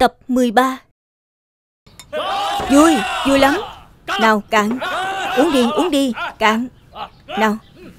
Tập 13. Vui, vui lắm. Nào cạn. Uống đi, cạn. Nào.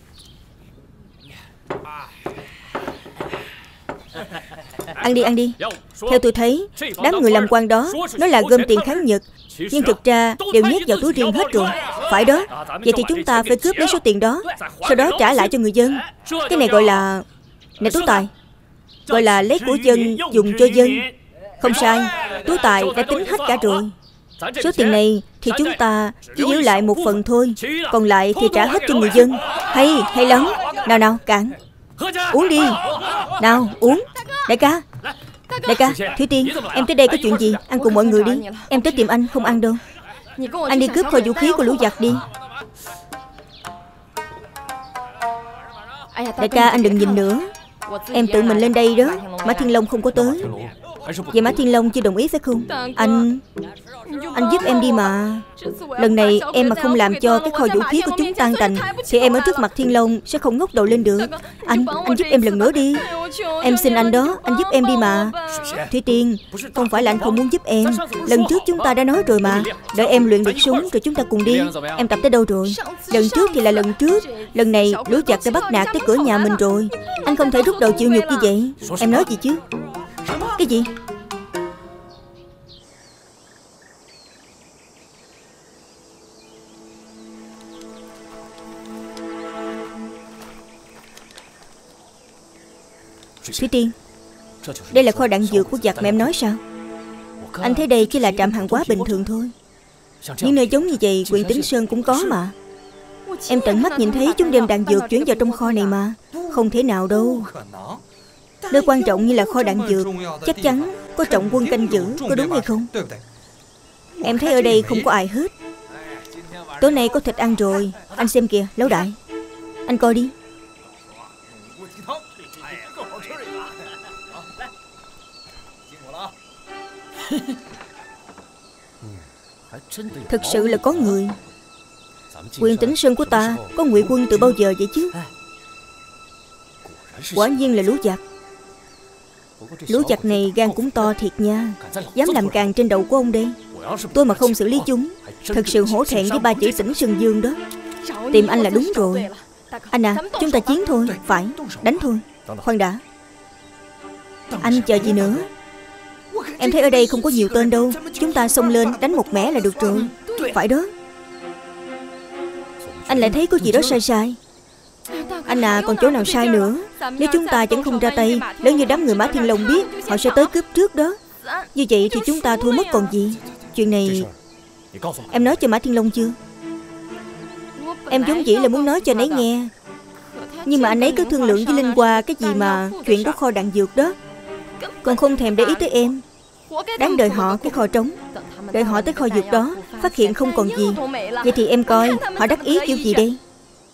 Ăn đi. Theo tôi thấy, đám người làm quan đó nói là gom tiền kháng Nhật, nhưng thực ra đều nhét vào túi riêng hết rồi. Phải đó. Vậy thì chúng ta phải cướp lấy số tiền đó, sau đó trả lại cho người dân. Cái này gọi là... Này Tú Tài, gọi là lấy của dân dùng cho dân. Không sai, Tú Tài đã tính hết cả rồi. Số tiền này thì chúng ta chỉ giữ lại một phần thôi, còn lại thì trả hết cho người dân. Hay lắm. Nào cạn. Uống đi. Nào uống. Đại ca, Thủy Tiên, em tới đây có chuyện gì? Ăn cùng mọi người đi. Em tới tìm anh không ăn đâu. Anh đi cướp kho vũ khí của lũ giặc đi. Đại ca, anh đừng nhìn nữa. Em tự mình lên đây đó. Mã Thiên Long không có tới. Vậy Mã Thiên Long chưa đồng ý phải không? Anh giúp em đi mà. Lần này em mà không làm cho cái kho vũ khí của chúng tan tành thì em ở trước mặt Thiên Long sẽ không ngóc đầu lên được. Anh giúp em lần nữa đi. Em xin anh đó, anh giúp em đi mà. Thủy Tiên, không phải là anh không muốn giúp em. Lần trước chúng ta đã nói rồi mà. Đợi em luyện được súng rồi chúng ta cùng đi. Em tập tới đâu rồi? Lần trước thì là lần trước. Lần này lũ giặc đã bắt nạt tới cửa nhà mình rồi. Anh không thể rút đầu chịu nhục như vậy. Em nói gì chứ? Cái gì? Thủy Tiên, đây là kho đạn dược của giặc mà em nói sao? Anh thấy đây chỉ là trạm hàng hóa bình thường thôi. Những nơi giống như vậy huyện Tĩnh Sơn cũng có mà. Em tận mắt nhìn thấy chúng đem đạn dược chuyển vào trong kho này mà. Không thể nào đâu. Nơi quan trọng như là kho đạn dược chắc chắn có trọng quân canh giữ, có đúng hay không? Em thấy ở đây không có ai hết. Tối nay có thịt ăn rồi. Anh xem kìa, Lão Đại. Anh coi đi. Thực sự là có người. Huyện Tĩnh Sơn của ta có ngụy quân từ bao giờ vậy chứ? Quả nhiên là lũ giặc. Lũ giặc này gan cũng to thiệt nha. Dám làm càng trên đầu của ông đây. Tôi mà không xử lý chúng, thật sự hổ thẹn với ba chữ Tĩnh Sơn Dương đó. Tìm anh là đúng rồi. Anh à, chúng ta chiến thôi. Phải, đánh thôi. Khoan đã. Anh chờ gì nữa? Em thấy ở đây không có nhiều tên đâu. Chúng ta xông lên đánh một mẻ là được rồi. Phải đó. Anh lại thấy có gì đó sai. Anh à, còn chỗ nào sai nữa? Nếu chúng ta chẳng không ra tay, nếu như đám người Mã Thiên Long biết, họ sẽ tới cướp trước đó. Như vậy thì chúng ta thua mất còn gì. Chuyện này em nói cho Mã Thiên Long chưa? Em vốn dĩ là muốn nói cho anh ấy nghe, nhưng mà anh ấy cứ thương lượng với Linh Hoa cái gì mà chuyện của kho đạn dược đó, còn không thèm để ý tới em. Đáng đời họ cái kho trống. Đợi họ tới kho dược đó phát hiện không còn gì, vậy thì em coi họ đắc ý kiểu gì đây?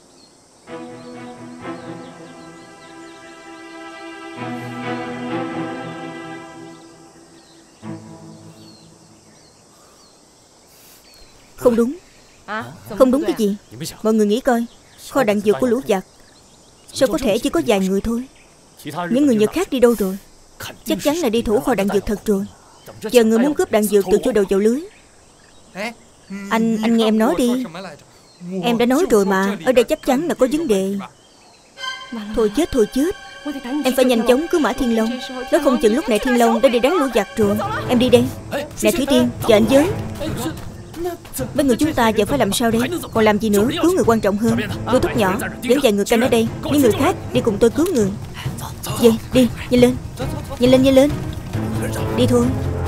Không đúng. Không đúng cái gì? Mọi người nghĩ coi, kho đạn dược của lũ giặc sao có thể chỉ có vài người thôi? Những người Nhật khác đi đâu rồi? Chắc chắn là đi thủ kho đạn dược thật rồi. Giờ người muốn cướp đạn dược từ chỗ đầu vào lưới. Anh nghe em nói đi. Em đã nói rồi mà, ở đây chắc chắn là có vấn đề. Thôi chết. Em phải nhanh chóng cứu Mã Thiên Long. Nếu không chừng lúc này Thiên Long đã đi đánh lũ giặc rồi. Em đi đây. Nè Thủy Tiên, chờ anh với. Mấy người chúng ta giờ phải làm sao đây? Còn làm gì nữa, cứu người quan trọng hơn. Cô Thúc nhỏ, dẫn vài người canh ở đây. Những người khác đi cùng tôi cứu người. Vậy, đi, nhanh lên. Đi thôi.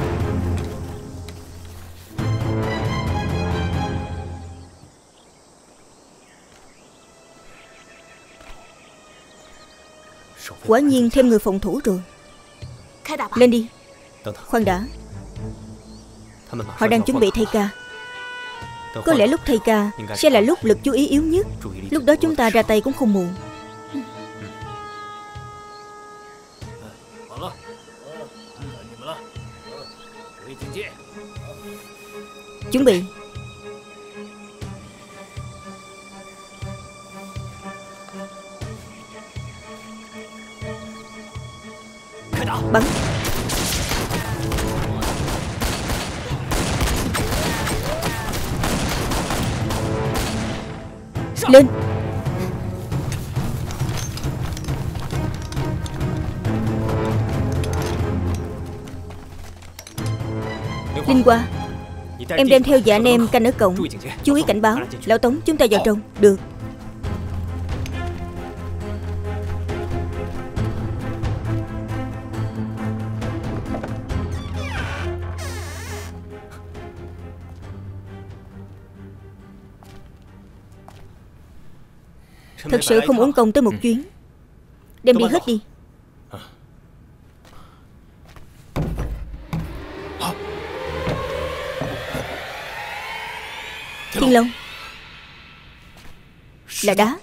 Quả nhiên thêm người phòng thủ rồi. Lên đi. Khoan đã. Họ đang chuẩn bị thay ca. Có lẽ lúc thay ca sẽ là lúc lực chú ý yếu nhất. Lúc đó chúng ta ra tay cũng không muộn. Chuẩn bị. Bắn. Lên. Linh Hoa, em đem theo và anh em canh ở cổng, chú ý cảnh báo. Lão Tống, chúng ta vào trong. Được. Thật sự không uổng công tới một chuyến. Đem đi hết đi. Thiên Long. Là đá.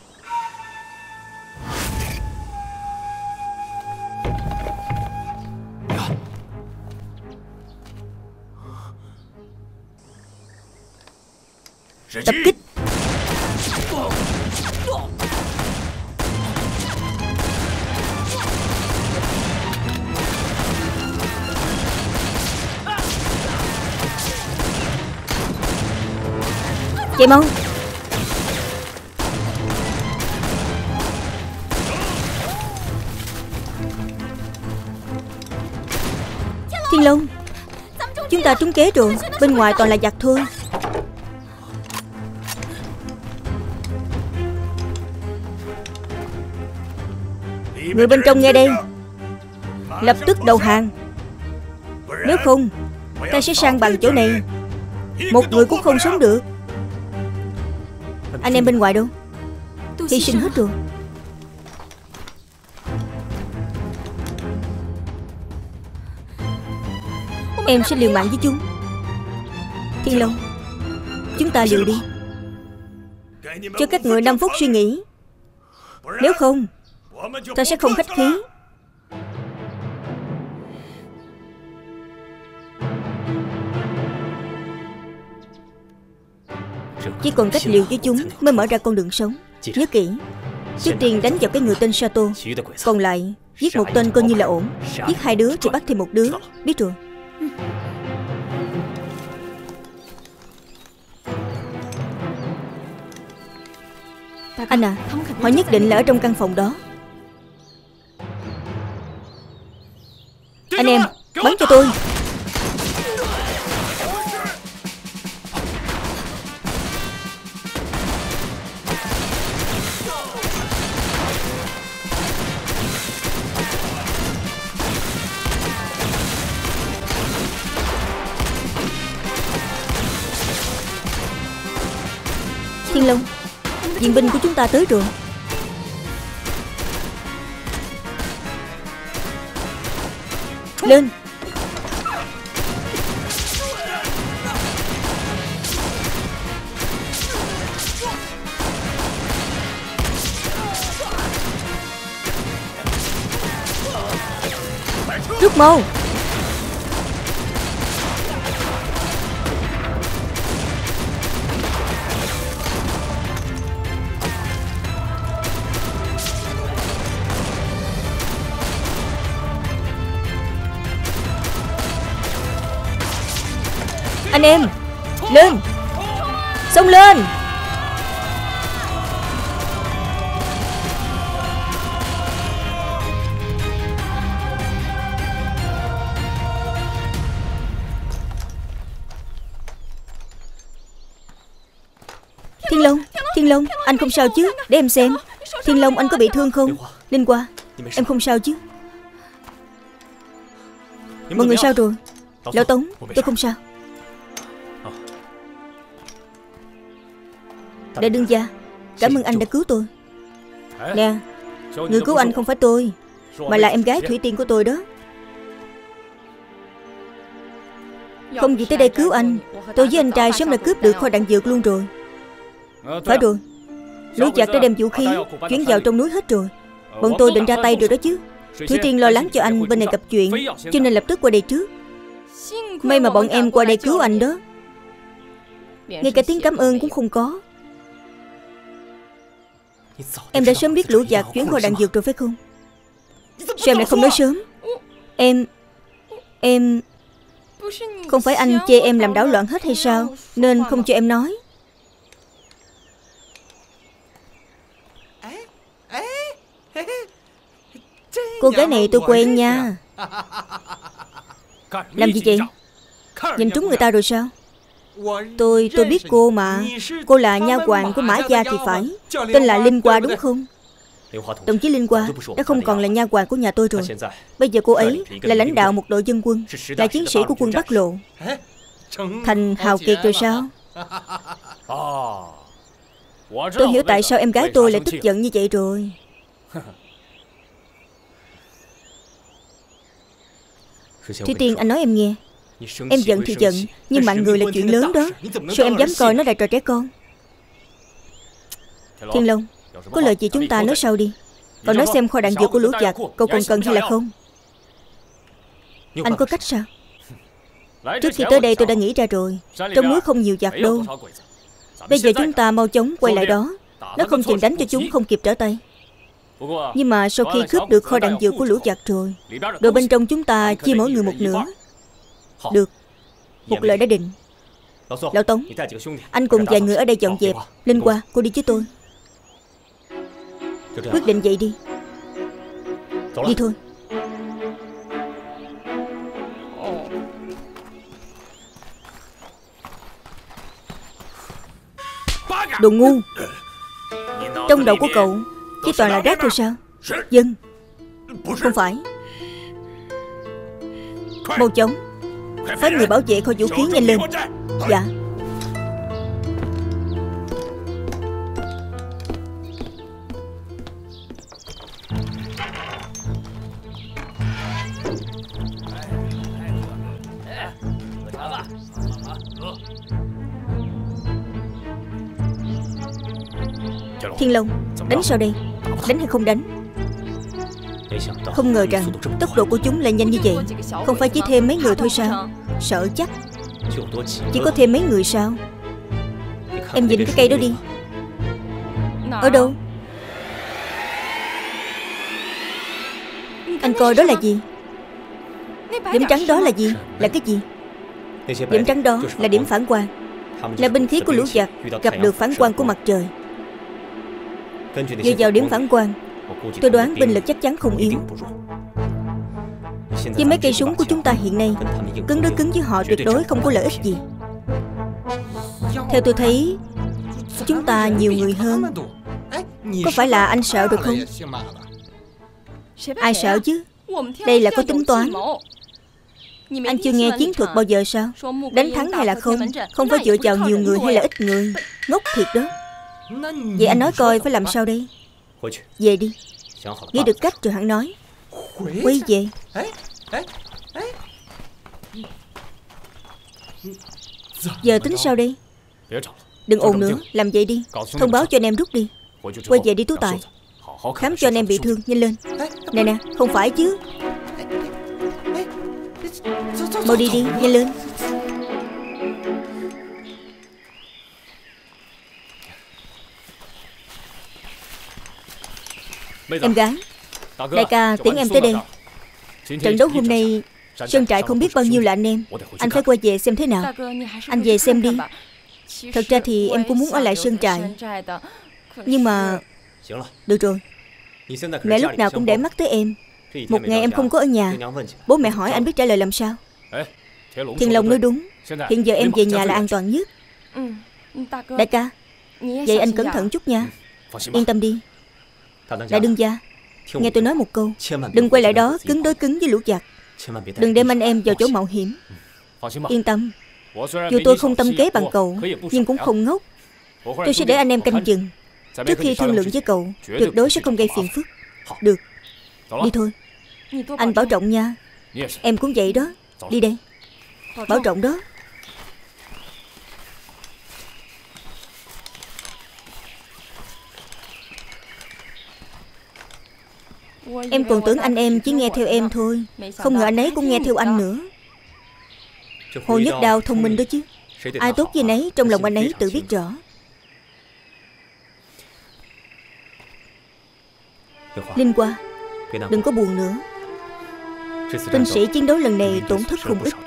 Tập kích. Chạy mau. Thiên Long, chúng ta trúng kế rồi. Bên ngoài toàn là giặc thôi. Người bên trong nghe đây, lập tức đầu hàng. Nếu không, ta sẽ sang bằng chỗ này. Một người cũng không sống được. Anh em bên ngoài đâu? Hy sinh hết rồi. Em sẽ liều mạng với chúng. Thiên Long, chúng ta liều đi. Cho các người 5 phút suy nghĩ. Nếu không, ta sẽ không khách khí. Chỉ còn cách liều với chúng mới mở ra con đường sống. Nhớ kỹ, trước tiên đánh vào cái người tên Sato, còn lại giết một tên coi như là ổn. Giết 2 đứa thì bắt thêm 1 đứa. Biết rồi. Anh à, họ nhất định là ở trong căn phòng đó. Anh em, bắn cho tôi. Thiên Long, viện binh của chúng ta tới rồi. Lên. Rút mau. Anh em, lên. Xông lên. Thiên Long, Thiên Long, anh không sao chứ? Để em xem. Thiên Long, anh có bị thương không? Linh Hoa, em không sao chứ? Mọi người sao rồi? Lão Tống, tôi không sao. Đại đương gia, cảm ơn anh đã cứu tôi. Nè, người cứu anh không phải tôi, mà là em gái Thủy Tiên của tôi đó. Không vì tới đây cứu anh, tôi với anh trai sớm đã cướp được kho đạn dược luôn rồi. Phải rồi, lũ giặc đã đem vũ khí chuyển vào trong núi hết rồi. Bọn tôi định ra tay rồi đó chứ. Thủy Tiên lo lắng cho anh bên này gặp chuyện, cho nên lập tức qua đây trước. May mà bọn em qua đây cứu anh đó. Ngay cả tiếng cảm ơn cũng không có. Em đã sớm biết lũ giặc chuyển kho đạn dược rồi phải không? Sao em lại không nói sớm? Em không phải anh chê em làm đảo loạn hết hay sao, nên không cho em nói. Cô gái này tôi quen nha. Làm gì vậy? Nhìn trúng người ta rồi sao? Tôi biết cô mà. Cô là nha hoàn của Mã gia thì phải. Tên là Linh Hoa đúng không? Đồng chí Linh Hoa đã không còn là nha hoàn của nhà tôi rồi. Bây giờ cô ấy là lãnh đạo một đội dân quân, là chiến sĩ của quân Bắc Lộ. Thành hào kiệt rồi sao? Tôi hiểu tại sao em gái tôi lại tức giận như vậy rồi. Thủy Tiên, anh nói em nghe. Em giận thì giận, nhưng mạng người là chuyện lớn đó. Sao em dám coi nó là trò trẻ con? Thiên Long, có lời gì chúng ta nói sau đi. Còn nói xem kho đạn dược của lũ giặc cậu còn cần hay là không? Anh có cách sao? Trước khi tới đây tôi đã nghĩ ra rồi. Trong núi không nhiều giặc đâu. Bây giờ chúng ta mau chóng quay lại đó. Nó không chừng đánh cho chúng không kịp trở tay. Nhưng mà sau khi cướp được kho đạn dược của lũ giặc rồi, đồ bên trong chúng ta chia mỗi người một nửa. Được, một lời đã định. Lão Tống, anh cùng vài người ở đây dọn dẹp. Linh Hoa, cô đi với tôi. Quyết định vậy đi. Đi thôi. Đồ ngu. Trong đầu của cậu chỉ toàn là rác thôi sao? Dân. Không phải. Mau chóng phái người bảo vệ kho vũ khí nhanh lên. Dạ. Thiên Long, đánh sao đây? Đánh hay không đánh? Không ngờ rằng tốc độ của chúng lại nhanh như vậy. Không phải chỉ thêm mấy người thôi sao? Sợ chắc. Chỉ có thêm mấy người sao? Em nhìn cái cây đó đi. Ở đâu? Anh coi đó là gì? Điểm trắng đó là gì? Là cái gì? Điểm trắng đó là điểm phản quang. Là binh khí của lũ giặc gặp được phản quang của mặt trời. Dựa vào điểm phản quang, tôi đoán binh lực chắc chắn không yếu. Với mấy cây súng của chúng ta hiện nay, cứng đối cứng với họ tuyệt đối không có lợi ích gì. Theo tôi thấy, chúng ta nhiều người hơn. Có phải là anh sợ được không? Ai sợ chứ? Đây là có tính toán. Anh chưa nghe chiến thuật bao giờ sao? Đánh thắng hay là không, không phải dựa vào nhiều người hay là ít người. Ngốc thiệt đó. Vậy anh nói coi phải làm sao đây? Về đi. Nghĩ được cách rồi hẳn nói. Quay về. Giờ tính sao đây? Đừng ồn nữa, làm vậy đi. Thông báo cho anh em rút đi. Quay về đi Tú Tài. Khám cho anh em bị thương, nhanh lên. Nè, không phải chứ. Mau đi đi, nhanh lên. Em gái, đại ca tiễn em tới đây. Trận đấu hôm nay sơn trại không biết bao nhiêu là anh em. Anh phải quay về xem thế nào. Anh về xem đi. Thật ra thì em cũng muốn ở lại sơn trại, nhưng mà... Được rồi, mẹ lúc nào cũng để mắt tới em. Một ngày em không có ở nhà, bố mẹ hỏi anh biết trả lời làm sao? Thiên Long nói đúng. Hiện giờ em về nhà là an toàn nhất. Đại ca, vậy anh cẩn thận chút nha. Yên tâm đi. Đại đương gia, nghe tôi nói một câu. Đừng quay lại đó cứng đối cứng với lũ giặc. Đừng đem anh em vào chỗ mạo hiểm. Yên tâm. Dù tôi không tâm kế bằng cậu, nhưng cũng không ngốc. Tôi sẽ để anh em canh chừng. Trước khi thương lượng với cậu, tuyệt đối sẽ không gây phiền phức. Được, đi thôi. Anh bảo trọng nha. Em cũng vậy đó. Đi đây. Bảo trọng đó. Em còn tưởng anh em chỉ nghe theo em thôi, không ngờ anh ấy cũng nghe theo anh nữa. Hồ Nhất Đao thông minh đó chứ. Ai tốt với anh ấy, trong lòng anh ấy tự biết rõ. Linh Hoa, đừng có buồn nữa. Binh sĩ chiến đấu lần này tổn thất không ít.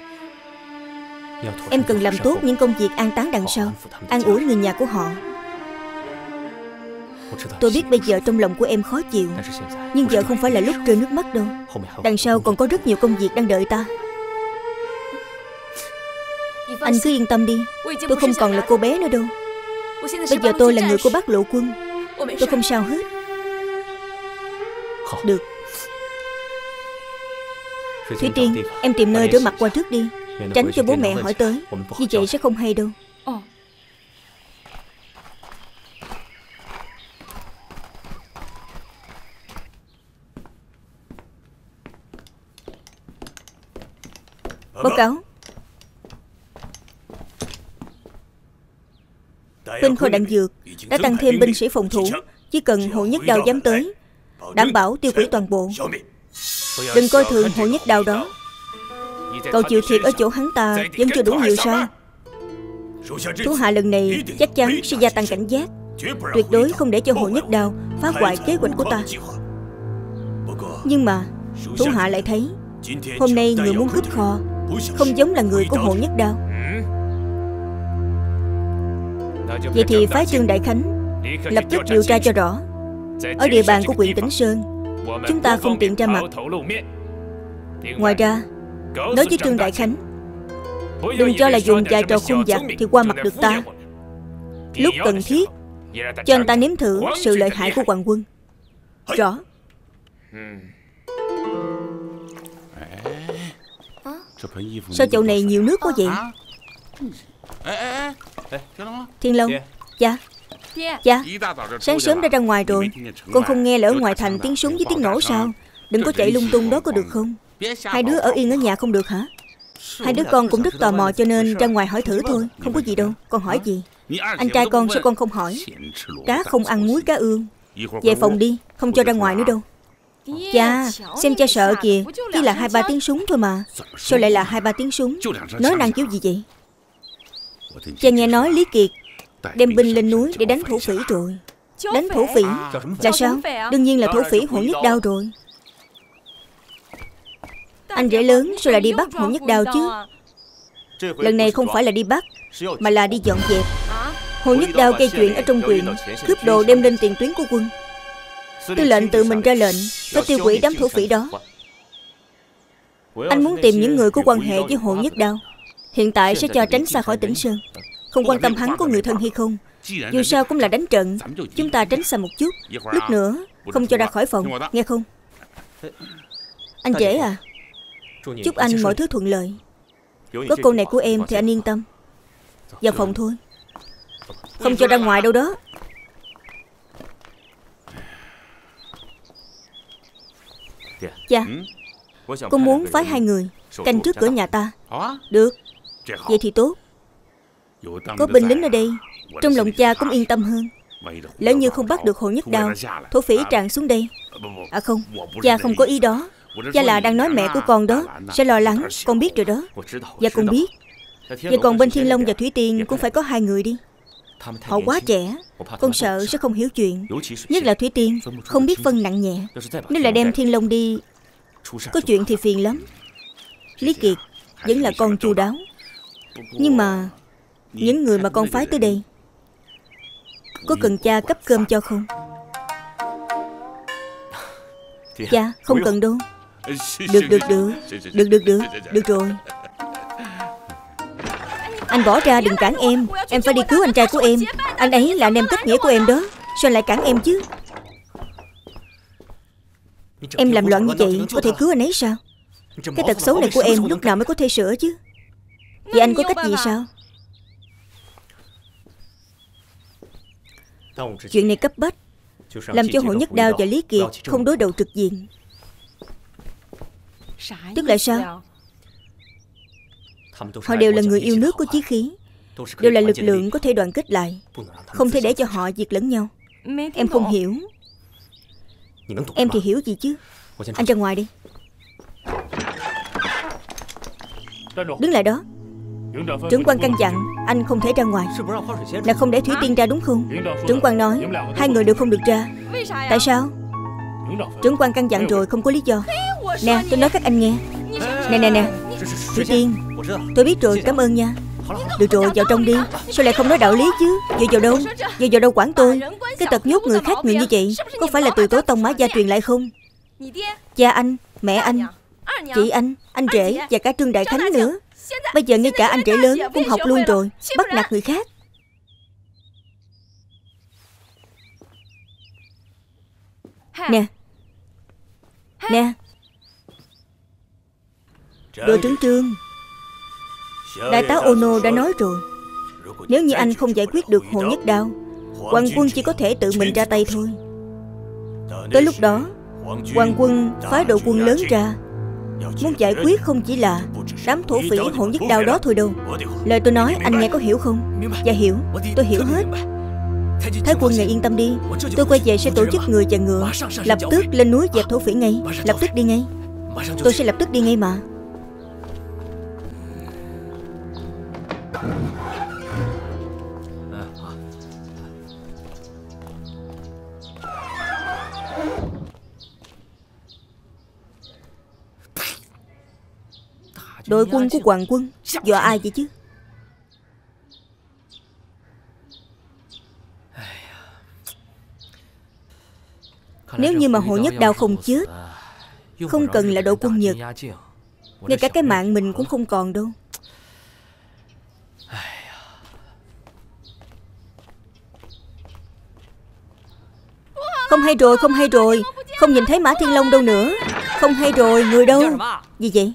Em cần làm tốt những công việc an táng đằng sau, an ủi người nhà của họ. Tôi biết bây giờ trong lòng của em khó chịu, nhưng giờ không phải là lúc rơi nước mắt đâu. Đằng sau còn có rất nhiều công việc đang đợi ta. Anh cứ yên tâm đi, tôi không còn là cô bé nữa đâu. Bây giờ tôi là người của Bác Lộ Quân. Tôi không sao hết. Được. Thủy Tiên, em tìm nơi rửa mặt qua trước đi, tránh cho bố mẹ hỏi tới. Như vậy sẽ không hay đâu. Báo cáo. Bên kho đạn dược đã tăng thêm binh sĩ phòng thủ. Chỉ cần Hồ Nhất Đao dám tới, đảm bảo tiêu hủy toàn bộ. Đừng coi thường Hồ Nhất Đao đó. Cậu chịu thiệt ở chỗ hắn ta vẫn chưa đủ nhiều sao? Thủ hạ lần này chắc chắn sẽ gia tăng cảnh giác, tuyệt đối không để cho Hồ Nhất Đao phá hoại kế hoạch của ta. Nhưng mà thủ hạ lại thấy hôm nay người muốn cướp kho không giống là người của Hồ Nhất Đao. Vậy thì phái Trương Đại Khánh lập tức điều tra cho rõ. Ở địa bàn của huyện Tĩnh Sơn, chúng ta không tiện ra mặt. Ngoài ra, nói với Trương Đại Khánh, đừng cho là dùng vài trò khôn vặt thì qua mặt được ta. Lúc cần thiết, cho anh ta nếm thử sự lợi hại của Hoàng Quân. Rõ. Sao chậu này nhiều nước quá vậy? Thiên Long. Dạ. Dạ. Sáng sớm đã ra ngoài rồi. Con không nghe là ở ngoài thành tiếng súng với tiếng nổ sao? Đừng có chạy lung tung đó có được không? Hai đứa ở yên ở nhà không được hả? Hai đứa con cũng rất tò mò cho nên ra ngoài hỏi thử thôi. Không có gì đâu. Con hỏi gì? Anh trai con sao con không hỏi? Cá không ăn muối cá ương. Về phòng đi, không cho ra ngoài nữa đâu. Cha, xem cha sợ kìa. Chỉ là 2-3 tiếng súng thôi mà. Sao lại là 2-3 tiếng súng? Nói năng kiểu gì vậy? Cha nghe nói Lý Kiệt đem binh lên núi để đánh thổ phỉ rồi. Đánh thổ phỉ? Là sao? Đương nhiên là thổ phỉ Hồ Nhất Đao rồi. Anh rể lớn sao lại đi bắt Hồ Nhất Đao chứ? Lần này không phải là đi bắt, mà là đi dọn dẹp. Hồ Nhất Đao gây chuyện ở trong huyện, cướp đồ đem lên tiền tuyến của quân. Tư lệnh tự mình ra lệnh phải tiêu hủy đám thổ phỉ đó. Anh muốn tìm những người có quan hệ với Hồ Nhất Đao. Hiện tại sẽ cho tránh xa khỏi Tĩnh Sơn. Không quan tâm hắn có người thân hay không. Dù sao cũng là đánh trận. Chúng ta tránh xa một chút. Lúc nữa không cho ra khỏi phòng, nghe không? Anh rể à, chúc anh mọi thứ thuận lợi. Có cô này của em thì anh yên tâm. Vào phòng thôi, không cho ra ngoài đâu đó. Dạ, cô muốn phái 2 người canh trước cửa nhà ta. Được, vậy thì tốt. Có binh lính ở đây, trong lòng cha cũng yên tâm hơn. Lỡ như không bắt được Hồ Nhất Đao, thổ phỉ tràn xuống đây. À không, cha không có ý đó. Cha là đang nói mẹ của con đó sẽ lo lắng, con biết rồi đó. Dạ con biết. Vậy còn bên Thiên Long và Thủy Tiên cũng phải có 2 người đi. Họ quá trẻ, con sợ sẽ không hiểu chuyện. Nhất là Thủy Tiên không biết phân nặng nhẹ. Nếu là đem Thiên Long đi, có chuyện thì phiền lắm. Lý Kiệt vẫn là con chu đáo. Nhưng mà những người mà con phái tới đây có cần cha cấp cơm cho không? Dạ không cần đâu. Được rồi. Anh bỏ ra đừng cản em. Em phải đi cứu anh trai của em. Anh ấy là anh em kết nghĩa của em đó. Sao lại cản em chứ? Em làm loạn như vậy có thể cứu anh ấy sao? Cái tật xấu này của em lúc nào mới có thể sửa chứ? Vậy anh có cách gì sao? Chuyện này cấp bách, làm cho Hồ Nhất Đao và Lý Kiệt không đối đầu trực diện. Tức là sao? Họ đều là người yêu nước có chí khí, đều là lực lượng có thể đoàn kết lại, không thể để cho họ diệt lẫn nhau. Em không hiểu. Em thì hiểu gì chứ? Anh ra ngoài đi. Đứng lại đó. Trưởng quan căn dặn anh không thể ra ngoài. Là không để Thủy Tiên ra đúng không? Trưởng quan nói 2 người đều không được ra. Tại sao? Trưởng quan căn dặn rồi, không có lý do. Nè, tôi nói các anh nghe. Nè Thủy Tiên, tôi biết rồi, cảm ơn nha. Được rồi, vào trong đi. Sao lại không nói đạo lý chứ? Vừa vào đâu? Vừa vào đâu quản tôi? Cái tật nhốt người khác miệng như vậy có phải là từ tổ tông Mã gia truyền lại không? Cha anh, mẹ anh, chị anh rể và cả Trương Đại Khánh nữa. Bây giờ ngay cả anh rể lớn cũng học luôn rồi, bắt nạt người khác. Nè, nè, đội trưởng Trương, đại tá Ono đã nói rồi, nếu như anh không giải quyết được Hồ Nhất Đao, Hoàng quân chỉ có thể tự mình ra tay thôi. Tới lúc đó, Hoàng quân phái đội quân lớn ra, muốn giải quyết không chỉ là đám thổ phỉ Hồ Nhất Đao đó thôi đâu. Lời tôi nói anh nghe có hiểu không? Dạ hiểu, tôi hiểu hết. Thái quân ngài yên tâm đi, tôi quay về sẽ tổ chức người và ngựa, lập tức lên núi dẹp thổ phỉ ngay. Lập tức đi ngay. Tôi sẽ lập tức đi ngay mà. Đội quân của Hoàng quân dọa ai vậy chứ? Nếu như mà Hồ Nhất Đao không chết, không cần là đội quân Nhật, ngay cả cái mạng mình cũng không còn đâu. Không hay rồi, không hay rồi. Không nhìn thấy Mã Thiên Long đâu nữa. Không hay rồi, người đâu? Gì vậy?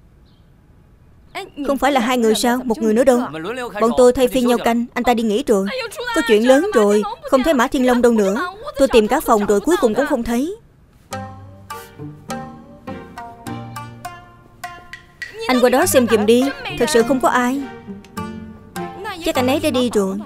Không phải là hai người sao? Một người nữa đâu? Bọn tôi thay phiên nhau canh. Anh ta đi nghỉ rồi. Có chuyện lớn rồi. Không thấy Mã Thiên Long đâu nữa. Tôi tìm cả phòng rồi cuối cùng cũng không thấy. Anh qua đó xem giùm đi. Thật sự không có ai. Chắc anh ấy đã đi rồi.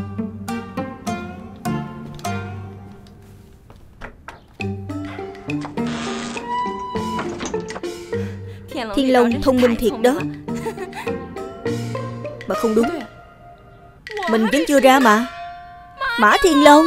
Thiên Long thông minh thiệt đó. Mà không đúng, mình vẫn chưa ra mà. Mã Thiên Long.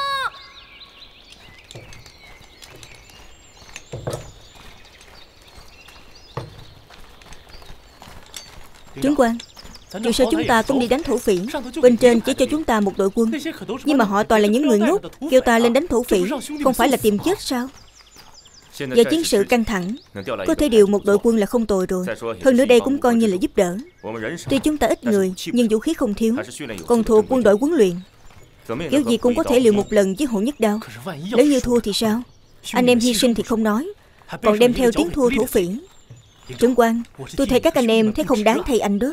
Tướng quan, dù sao chúng ta cũng đi đánh thổ phỉ. Bên trên chỉ cho chúng ta một đội quân, nhưng mà họ toàn là những người ngốc. Kêu ta lên đánh thổ phỉ không phải là tìm chết sao? Giờ chiến sự căng thẳng, có thể điều một đội quân là không tồi rồi. Hơn nữa đây cũng coi như là giúp đỡ. Tuy chúng ta ít người nhưng vũ khí không thiếu, còn thuộc quân đội huấn luyện. Kiểu gì cũng có thể liều một lần với Hồ Nhất Đao. Nếu như thua thì sao? Anh em hy sinh thì không nói, còn đem theo tiếng thua thổ phỉ. Trưởng quan, tôi thấy các anh em thấy không đáng thay anh đó.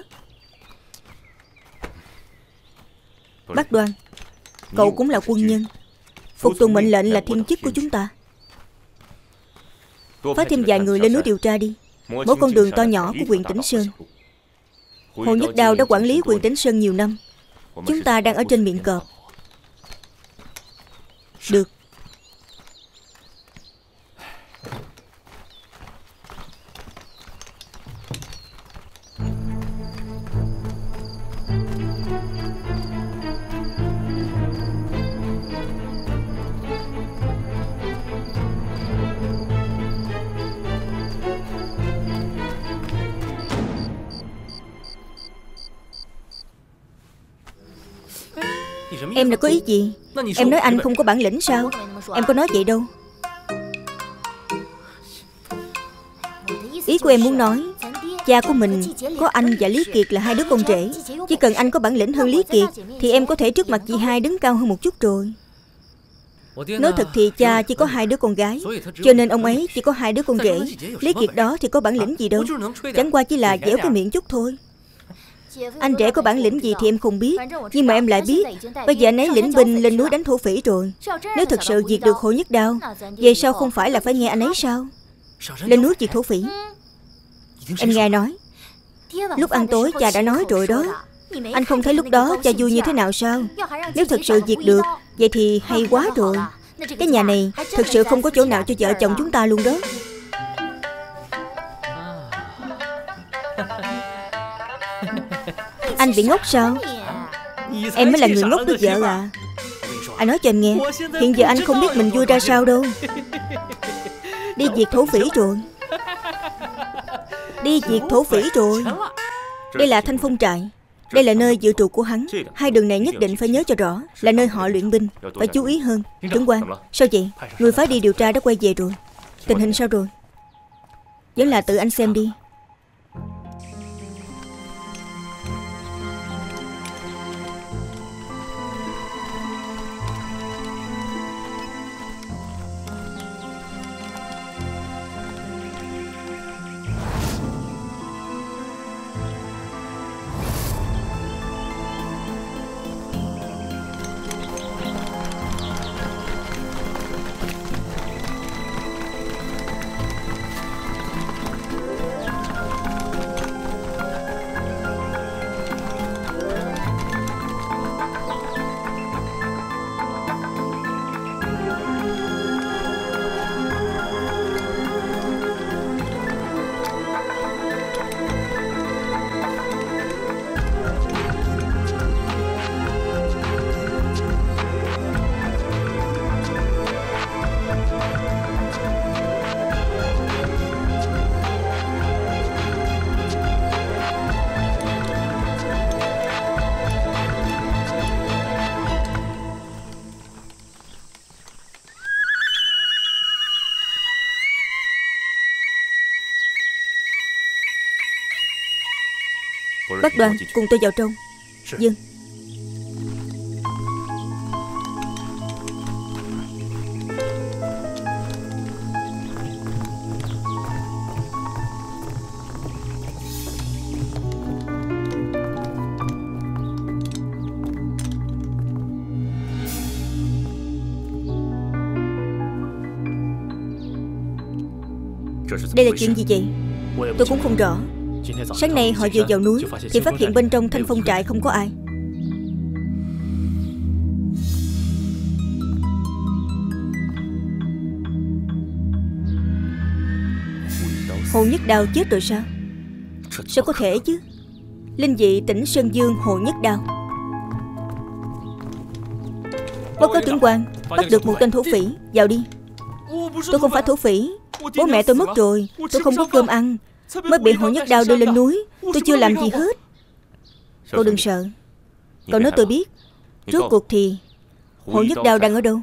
Bác Đoan, cậu cũng là quân nhân, phục tùng mệnh lệnh là thiên chức của chúng ta. Phái thêm vài người lên núi điều tra đi, mỗi con đường to nhỏ của huyện Tĩnh Sơn. Hồ Nhất Đao đã quản lý huyện Tĩnh Sơn nhiều năm. Chúng ta đang ở trên miệng cọp. Được. Em là có ý gì? Em nói anh không có bản lĩnh sao? Em có nói vậy đâu. Ý của em muốn nói, cha của mình có anh và Lý Kiệt là hai đứa con rể. Chỉ cần anh có bản lĩnh hơn Lý Kiệt thì em có thể trước mặt chị hai đứng cao hơn một chút rồi. Nói thật thì cha chỉ có hai đứa con gái, cho nên ông ấy chỉ có hai đứa con rể. Lý Kiệt đó thì có bản lĩnh gì đâu, chẳng qua chỉ là dẻo cái miệng chút thôi. Anh rể có bản lĩnh gì thì em không biết, nhưng mà em lại biết. Bây giờ anh ấy lĩnh binh lên núi đánh thổ phỉ rồi. Nếu thật sự diệt được Hồ Nhất Đao, về sau không phải là phải nghe anh ấy sao? Lên núi diệt thổ phỉ. Em nghe nói, lúc ăn tối cha đã nói rồi đó. Anh không thấy lúc đó cha vui như thế nào sao? Nếu thật sự diệt được, vậy thì hay quá rồi. Cái nhà này thật sự không có chỗ nào cho vợ chồng chúng ta luôn đó. Anh bị ngốc sao? Em mới là người ngốc được vợ à? Anh nói cho em nghe, hiện giờ anh không biết mình vui ra sao đâu. Đi diệt thổ phỉ rồi. Đi diệt thổ phỉ rồi. Đây là Thanh Phong trại. Đây là nơi dự trù của hắn. Hai đường này nhất định phải nhớ cho rõ, là nơi họ luyện binh. Phải chú ý hơn. Trưởng quan, sao vậy? Người phái đi điều tra đã quay về rồi. Tình hình sao rồi? Vẫn là tự anh xem đi. Bác Đoàn, cùng tôi vào trong. Vâng. Đây là chuyện gì vậy? Tôi cũng không rõ. Sáng nay họ vừa vào núi thì phát hiện bên trong Thanh Phong trại không có ai. Hồ Nhất Đao chết rồi sao? Sao có thể chứ? Linh dị tỉnh Sơn Dương Hồ Nhất Đao. Báo cáo trưởng quan, bắt được một tên thổ phỉ. Vào đi. Tôi không phải thổ phỉ. Bố mẹ tôi mất rồi. Tôi không có cơm ăn, mới bị Hồ Nhất Đao đưa lên núi. Tôi chưa làm gì hết. Cậu đừng sợ. Cậu nói tôi biết. Rốt cuộc thì Hồ Nhất Đao đang ở đâu?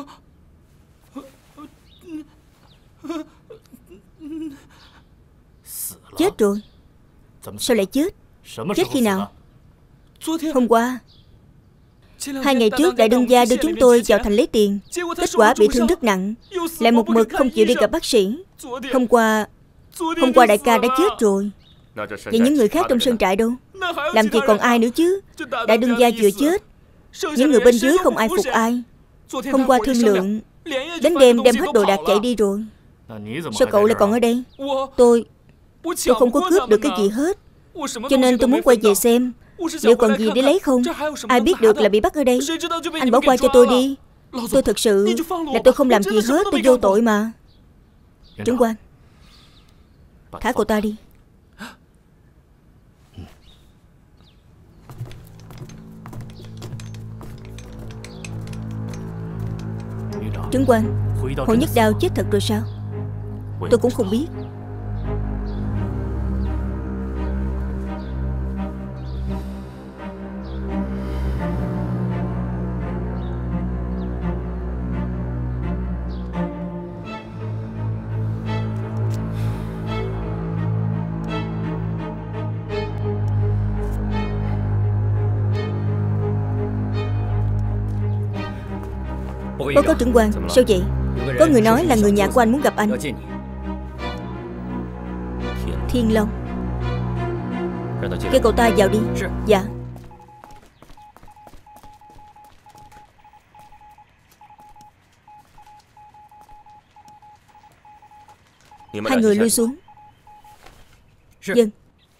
Chết rồi. Sao lại chết? Chết khi nào? Hôm qua. 2 ngày trước đại đương gia đưa chúng tôi vào thành lấy tiền. Kết quả bị thương rất nặng, lại một mực không chịu đi gặp bác sĩ. Hôm qua đại ca đã chết rồi. Vậy những người khác trong sơn trại đâu? Làm gì còn ai nữa chứ? Đại đương gia vừa chết, những người bên dưới không ai phục ai. Hôm qua thương lượng, đến đêm đem hết đồ đạc chạy đi rồi. Sao cậu lại còn ở đây? Tôi không có cướp được cái gì hết, cho nên tôi muốn quay về xem liệu còn gì để lấy không. Ai biết được là bị bắt ở đây. Anh bỏ qua cho tôi đi. Tôi thật sự là tôi không làm gì hết. Tôi vô tội mà. Trưởng quan, thả cô ta đi. Trưởng quan, Hồ Nhất Đao chết thật rồi sao? Tôi cũng không biết. Báo cáo trưởng quan, sao vậy? Có người nói là người nhà của anh muốn gặp anh. Thiên Long. Kêu cậu ta vào đi. Dạ. Hai người lui xuống. Vâng.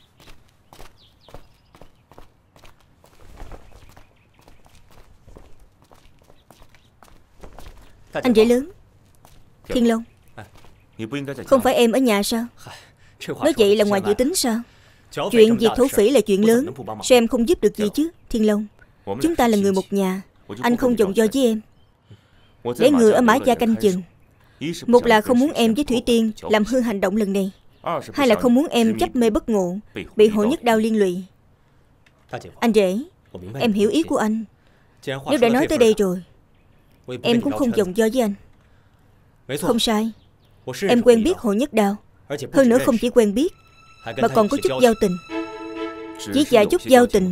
Anh rể lớn. Thiên Long, không phải em ở nhà sao? Nói vậy là ngoài dự tính sao? Chuyện việc thổ phỉ là chuyện lớn, sao em không giúp được gì chứ? Thiên Long, chúng ta là người một nhà. Anh không vòng vo với em, để người ở Mã Gia canh chừng. Một là không muốn em với Thủy Tiên làm hư hành động lần này, hai là không muốn em chấp mê bất ngộ, bị Hồ Nhất Đao liên lụy. Anh rể, em hiểu ý của anh. Nếu đã nói tới đây rồi, em cũng không vòng vo với anh. Không sai, em quen biết Hồ Nhất Đao. Hơn nữa không chỉ quen biết, mà còn có chút giao tình. Chỉ vài chút giao tình.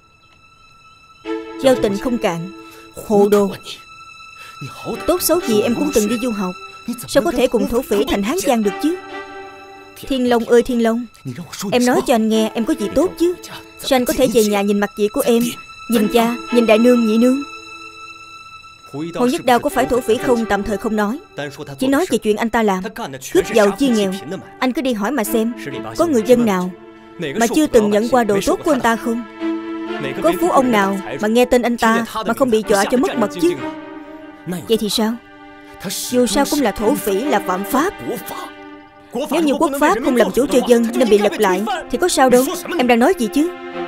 Giao tình không cạn. Hồ đồ. Tốt xấu gì em cũng từng đi du học. Sao có thể cùng thổ phỉ thành Hán Giang được chứ? Thiên Long ơi Thiên Long, em nói cho anh nghe em có gì tốt chứ? Sao anh có thể về nhà nhìn mặt chị của em, nhìn cha, nhìn đại nương nhị nương? Hồ Nhất Đao có phải thổ phỉ không tạm thời không nói, chỉ nói về chuyện anh ta làm cướp giàu chia nghèo. Anh cứ đi hỏi mà xem, có người dân nào mà chưa từng nhận qua đồ tốt của anh ta không? Có phú ông nào mà nghe tên anh ta mà không bị dọa cho mất mật chứ? Vậy thì sao? Dù sao cũng là thổ phỉ, là phạm pháp. Nếu như quốc pháp không làm chủ cho dân nên bị lật lại thì có sao đâu. Em đang nói gì chứ?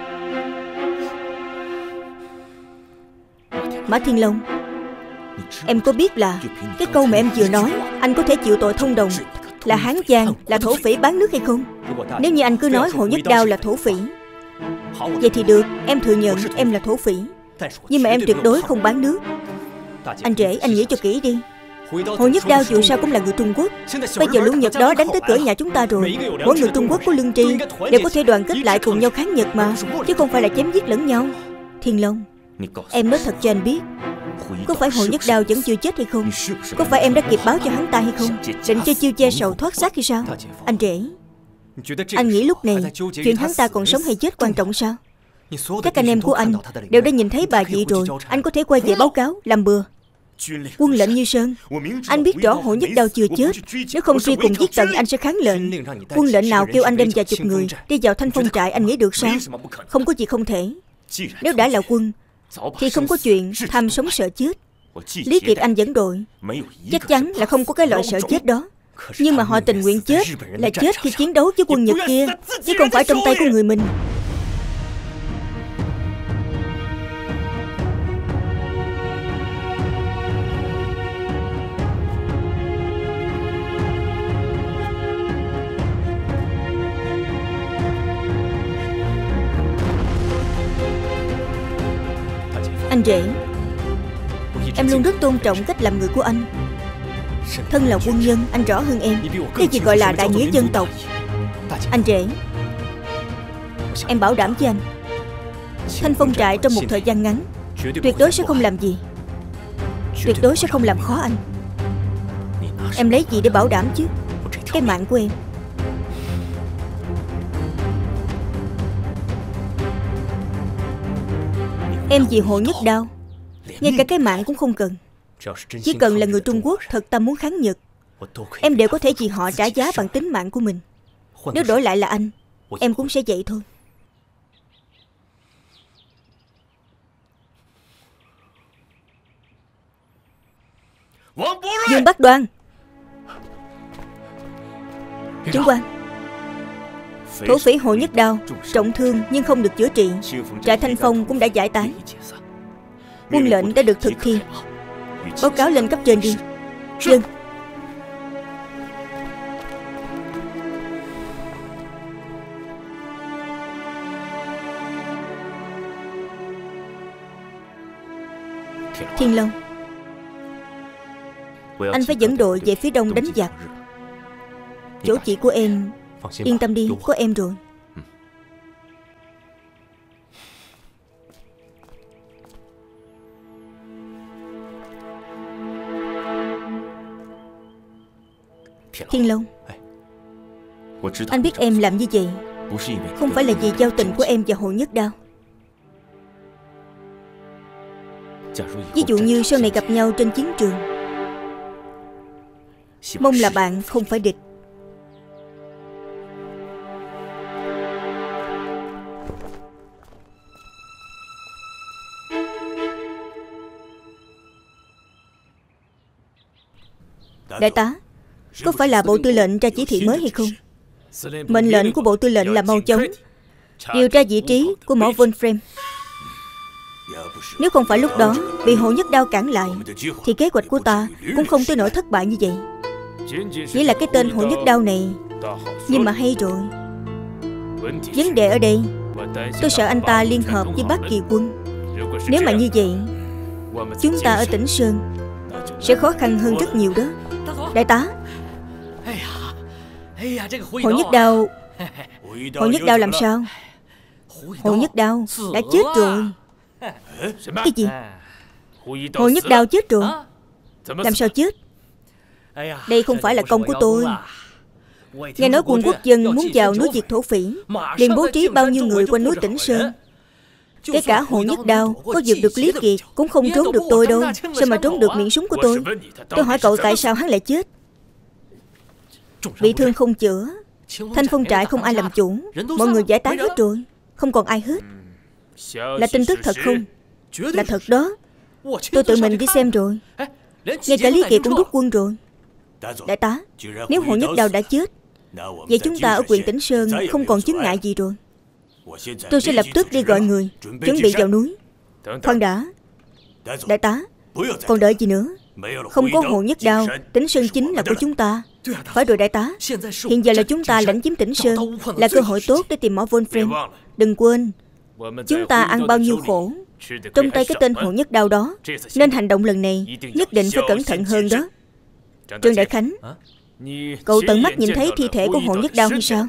Mã Thiên Long, em có biết là cái câu mà em vừa nói, anh có thể chịu tội thông đồng là Hán Giang, là thổ phỉ bán nước hay không? Nếu như anh cứ nói Hồ Nhất Đao là thổ phỉ, vậy thì được, em thừa nhận em là thổ phỉ. Nhưng mà em tuyệt đối không bán nước. Anh rể, anh nghĩ cho kỹ đi. Hồ Nhất Đao dù sao cũng là người Trung Quốc. Bây giờ lũ Nhật đó đánh tới cửa nhà chúng ta rồi. Mỗi người Trung Quốc có lương tri, đều có thể đoàn kết lại cùng nhau kháng Nhật mà, chứ không phải là chém giết lẫn nhau. Thiên Long, em nói thật cho anh biết, có phải Hồ Nhất Đao vẫn chưa chết hay không? Có phải em đã kịp báo cho hắn ta hay không? Định cho chiêu che sầu thoát xác hay sao? Anh rể, anh nghĩ lúc này chuyện hắn ta còn sống hay chết quan trọng sao? Các anh em của anh đều đã nhìn thấy bà chị rồi. Anh có thể quay về báo cáo làm bừa. Quân lệnh như sơn. Anh biết rõ Hồ Nhất Đao chưa chết. Nếu không truy cùng giết tận anh sẽ kháng lệnh. Quân lệnh nào kêu anh đem vài chục người đi vào Thanh Phong trại, anh nghĩ được sao? Không có gì không thể. Nếu đã là quân thì không có chuyện tham sống sợ chết. Lý Kiệt Anh dẫn đội, chắc chắn là không có cái loại sợ chết đó. Nhưng mà họ tình nguyện chết là chết khi chiến đấu với quân Nhật kia, chứ không phải trong tay của người mình. Anh rể, em luôn rất tôn trọng cách làm người của anh. Thân là quân nhân, anh rõ hơn em cái gì gọi là đại nghĩa dân tộc. Anh rể, em bảo đảm với anh, Thanh Phong trại trong một thời gian ngắn tuyệt đối sẽ không làm gì, tuyệt đối sẽ không làm khó anh. Em lấy gì để bảo đảm chứ? Cái mạng của em. Em vì Hồ Nhất Đao ngay cả cái mạng cũng không cần. Chỉ cần là người Trung Quốc thật tâm muốn kháng Nhật, em đều có thể vì họ trả giá bằng tính mạng của mình. Nếu đổi lại là anh, em cũng sẽ vậy thôi. Dương Bắc Đoan, Trưởng quan, thổ phỉ Hồ Nhất Đao trọng thương nhưng không được chữa trị. Trại Thanh Phong cũng đã giải tán. Quân lệnh đã được thực thi. Báo cáo lên cấp trên đi. Dân. Thiên Long, anh phải dẫn đội về phía đông đánh giặc. Chỗ chị của em, yên tâm đi, có em rồi. Thiên Long, anh biết em làm như vậy không phải là vì giao tình của em và Hồ Nhất Đao. Ví dụ như sau này gặp nhau trên chiến trường, mong là bạn không phải địch. Đại tá, có phải là Bộ Tư lệnh ra chỉ thị mới hay không? Mệnh lệnh của Bộ Tư lệnh là mau chóng điều tra vị trí của mỏ Wolfram. Nếu không phải lúc đó bị Hồ Nhất Đao cản lại thì kế hoạch của ta cũng không tới nỗi thất bại như vậy. Chỉ là cái tên Hồ Nhất Đao này, nhưng mà hay rồi. Vấn đề ở đây Tôi sợ anh ta liên hợp với Bác Kỳ Quân. Nếu mà như vậy, chúng ta ở Tĩnh Sơn sẽ khó khăn hơn rất nhiều đó. Đại tá, Hồ Nhất Đao làm sao? Hồ Nhất Đao đã chết rồi. Cái gì? Hồ Nhất Đao chết rồi? Làm sao chết? Đây không phải là công của tôi. Nghe nói quân quốc dân muốn vào núi diệt thổ phỉ, liền bố trí bao nhiêu người quanh núi Tĩnh Sơn. Kể cả Hồ Nhất Đao có vượt được Lý Kiệt cũng không trốn được tôi đâu. Sao mà trốn được miệng súng của tôi? Tôi hỏi cậu tại sao hắn lại chết? Bị thương không chữa, Thanh Phong trại không ai làm chủ, mọi người giải tán hết rồi, không còn ai hết. Là tin tức thật không? Là thật đó. Tôi tự mình đi xem rồi. Ngay cả Lý Kiệt cũng rút quân rồi. Đại tá, nếu Hồ Nhất Đao đã chết, vậy chúng ta ở huyện Tĩnh Sơn không còn chướng ngại gì rồi. Tôi sẽ lập tức đi gọi người chuẩn bị vào núi. Khoan đã, đại tá, còn đợi gì nữa? Không có Hồ Nhất Đao, Tĩnh Sơn chính là của chúng ta. Phải rồi đại tá, hiện giờ là chúng ta lãnh chiếm Tĩnh Sơn, là cơ hội tốt để tìm mỏ Wolfram. Đừng quên, chúng ta ăn bao nhiêu khổ trong tay cái tên Hồ Nhất Đao đó, nên hành động lần này nhất định phải cẩn thận hơn đó. Trương Đại Khánh, cậu tận mắt nhìn thấy thi thể của Hồ Nhất Đao hay sao?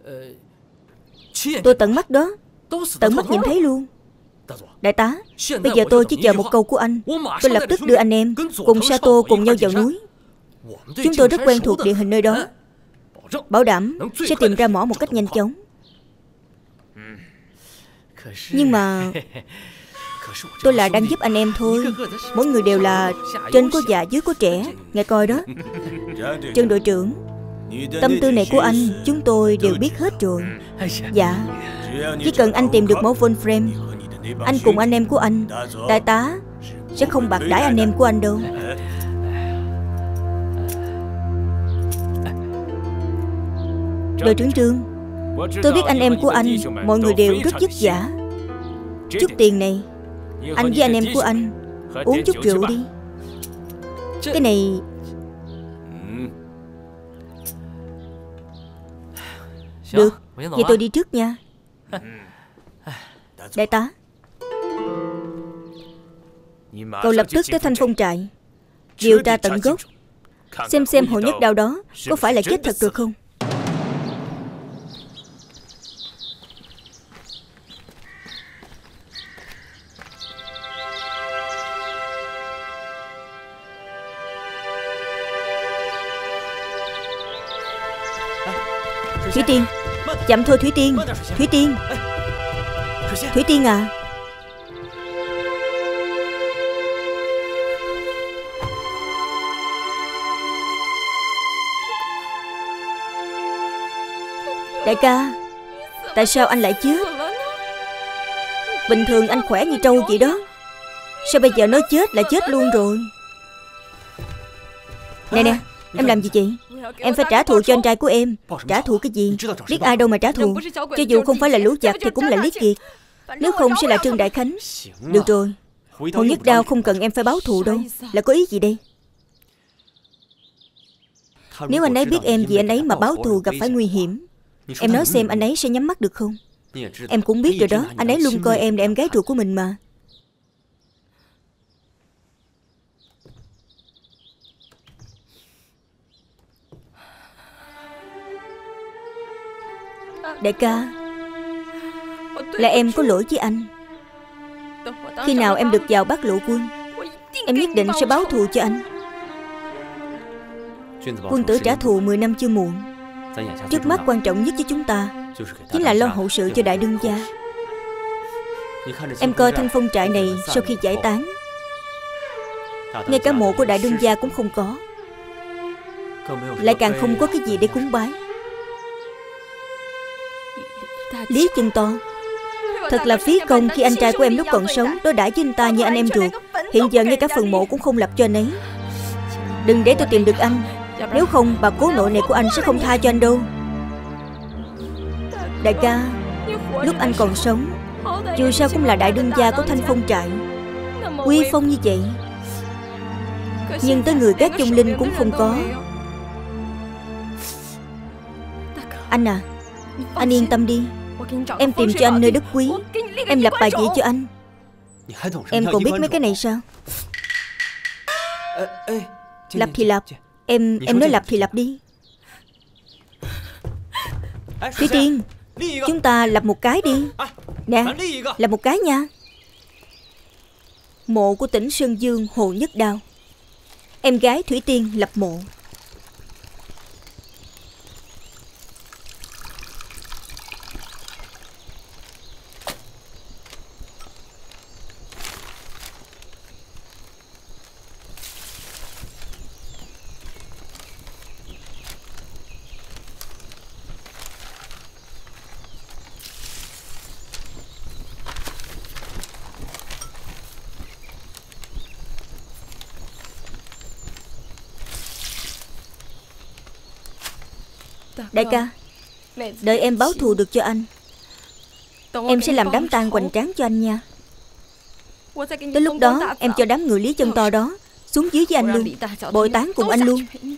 Tôi tận mắt đó, tận mắt nhìn thấy luôn. Đại tá, bây giờ tôi chỉ chờ một câu của anh. Tôi lập tức đưa anh em cùng Sato cùng nhau vào núi. Chúng tôi rất quen thuộc địa hình nơi đó, bảo đảm sẽ tìm ra mỏ một cách nhanh chóng. Nhưng mà tôi là đang giúp anh em thôi. Mỗi người đều là trên có già dưới có trẻ. Nghe coi đó, Trần đội trưởng, tâm tư này của anh chúng tôi đều biết hết rồi. Dạ, chỉ cần anh tìm được mẫu Wolfram, anh cùng anh em của anh, đại tá, sẽ không bạc đãi anh em của anh đâu. Đội trưởng Trương, tôi biết anh em của anh mọi người đều rất vất vả. Chút tiền này, anh với anh em của anh uống chút rượu đi. Cái này được, vậy tôi đi trước nha. Đại tá, cậu lập tức tới Thanh Phong trại điều tra tận gốc, xem Hồ Nhất Đao đó có phải là chết thật rồi không. Thủy Tiên, chậm thôi Thủy Tiên. Thủy Tiên, Thủy Tiên à. Đại ca, tại sao anh lại chết? Bình thường anh khỏe như trâu vậy đó, sao bây giờ nói chết là chết luôn rồi? Nè, em làm gì vậy? Em phải trả thù cho anh trai của em. Trả thù cái gì? Biết ai đâu mà trả thù. Cho dù không phải là lũ giặc thì cũng là Lý Kiệt, nếu không sẽ là Trương Đại Khánh. Được rồi, Hồ Nhất Đao không cần em phải báo thù đâu. Là có ý gì đây? Nếu anh ấy biết em vì anh ấy mà báo thù gặp phải nguy hiểm, em nói xem anh ấy sẽ nhắm mắt được không? Em cũng biết rồi đó, anh ấy luôn coi em là em gái ruột của mình mà. Đại ca, là em có lỗi với anh. Khi nào em được vào Bắc Lộ Quân, em nhất định sẽ báo thù cho anh. Quân tử trả thù 10 năm chưa muộn. Trước mắt quan trọng nhất với chúng ta chính là lo hậu sự cho đại đương gia. Em coi Thanh Phong trại này sau khi giải tán, ngay cả mộ của đại đương gia cũng không có, lại càng không có cái gì để cúng bái. Lý Chân To, thật là phí công khi anh trai của em lúc còn sống đối đãi với anh ta như anh em ruột. Hiện giờ ngay cả phần mộ cũng không lập cho anh ấy. Đừng để tôi tìm được anh, nếu không bà cố nội này của anh sẽ không tha cho anh đâu. Đại ca, lúc anh còn sống, dù sao cũng là đại đương gia của Thanh Phong trại, uy phong như vậy, nhưng tới người gác chung linh cũng không có. Anh à, anh yên tâm đi, Em tìm cho anh nơi đất quý, em lập bài vị cho anh. Em còn biết mấy cái này sao? Lập thì lập. Em nói lập thì lập đi. Thủy Tiên, chúng ta lập một cái đi. Nè, lập một cái nha. Mộ của tỉnh Sơn Dương Hồ Nhất Đao. Em gái Thủy Tiên lập mộ. Đại ca, đợi em báo thù được cho anh, em sẽ làm đám tang hoành tráng cho anh nha. Tới lúc đó em cho đám người Lý Chân To đó xuống dưới với anh luôn, bồi táng cùng anh luôn.